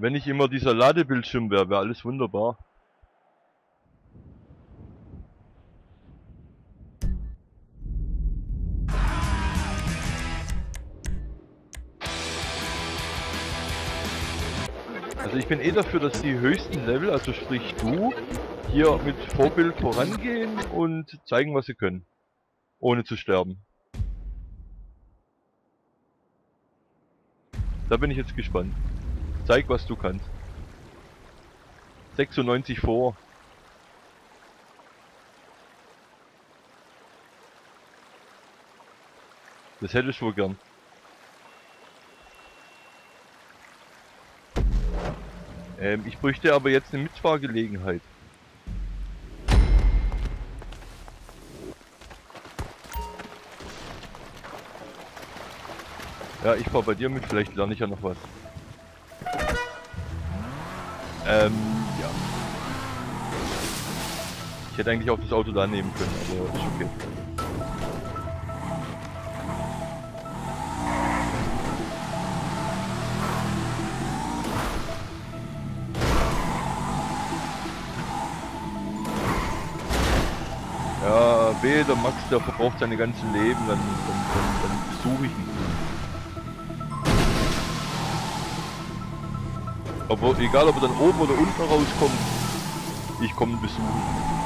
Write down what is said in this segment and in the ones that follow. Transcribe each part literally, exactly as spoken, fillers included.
Wenn nicht immer dieser Ladebildschirm wäre, wäre alles wunderbar. Also ich bin eh dafür, dass die höchsten Level, also sprich du, hier mit Vorbild vorangehen und zeigen, was sie können. Ohne zu sterben. Da bin ich jetzt gespannt. Zeig, was du kannst. sechsundneunzig vor. Das hätte ich wohl gern. Ähm, ich bräuchte aber jetzt eine Mitfahrgelegenheit. Ja, ich fahr bei dir mit, vielleicht lerne ich ja noch was. Ähm, ja. Ich hätte eigentlich auch das Auto da nehmen können, aber ist okay. Ja, weh, der Max, der verbraucht seine ganzen Leben, dann, dann, dann, dann besuche ich ihn. Aber egal, ob er dann oben oder unten rauskommt, ich komme besuchen.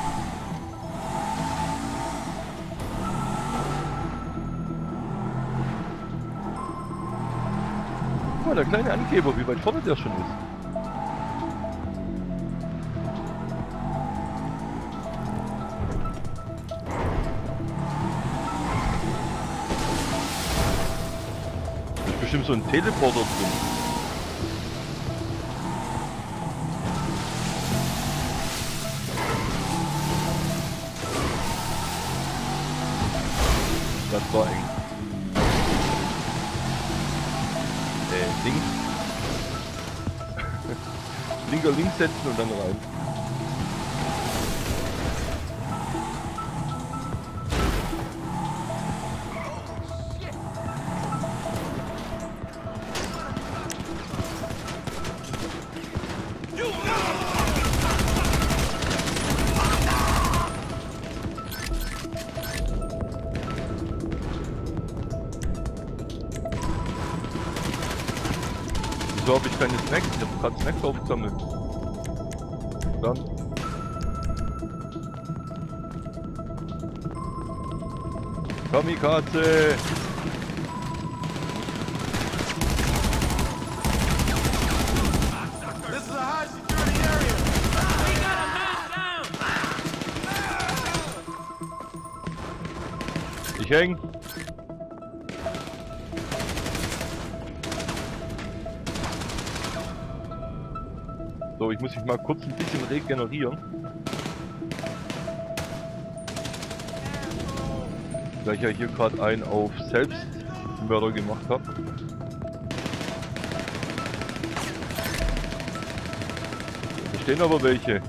Guck mal, der kleine Angeber, wie weit vorne der schon ist. Da ist bestimmt so ein Teleporter drin. Das war eng. Äh, links. Linker links setzen und dann rein. Wieso habe ich keine Snacks? Ich habe gerade Snacks aufgesammelt. Dann. Kamikaze! Ich häng. So, ich muss mich mal kurz ein bisschen regenerieren. Da ich ja hier gerade einen auf Selbstmörder gemacht habe. Da stehen aber welche.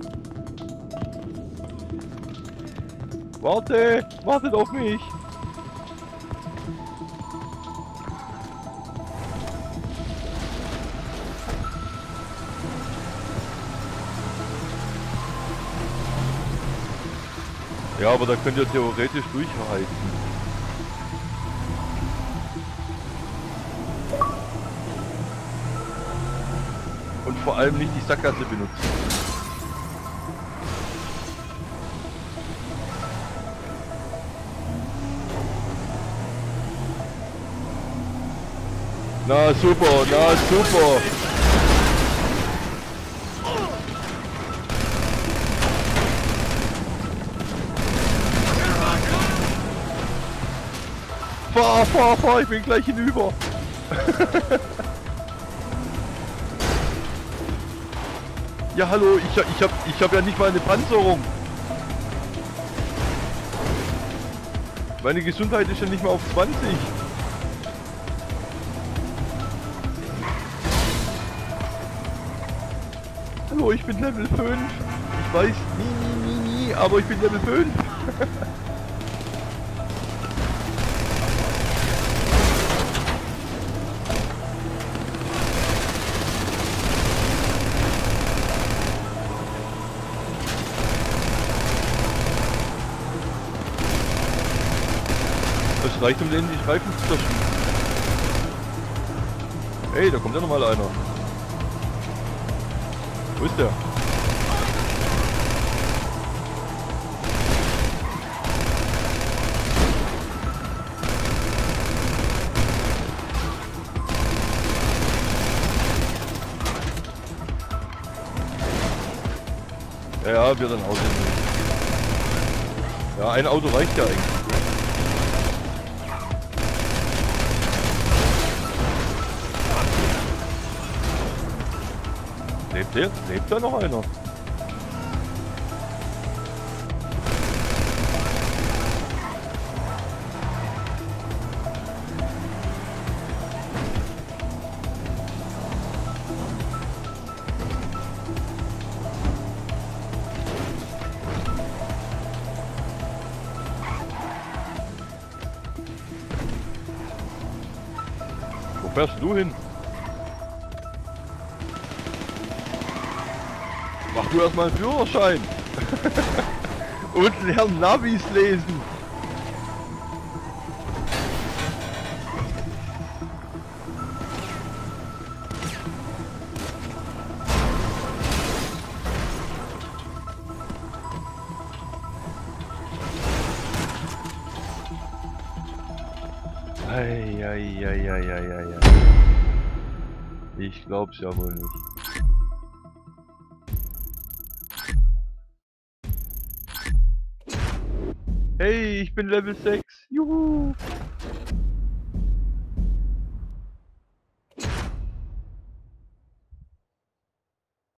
Warte! Wartet auf mich! Ja, aber da könnt ihr theoretisch durchhalten. Und vor allem nicht die Sackgasse benutzen. Na super, na super. Fahr, fahr, fahr, ich bin gleich hinüber. Ja hallo, ich, ich hab, ich hab ja nicht mal eine Panzerung. Meine Gesundheit ist ja nicht mal auf zwanzig. Hallo, ich bin Level fünf. Ich weiß, nie, nie, nie, nie, aber ich bin Level fünf. Das reicht, um denen die Reifen zu zerschießen. Hey, da kommt ja nochmal einer. Wo ist der? Ja, ja, wir dann Auto. Ja, ein Auto reicht ja eigentlich. Lebt der? Lebt da noch einer? Wo fährst du hin? Mach du erstmal einen Führerschein. Und lern Navis lesen. Eieieiei. Ich glaub's ja wohl nicht. Hey, ich bin Level sechs. Juhu.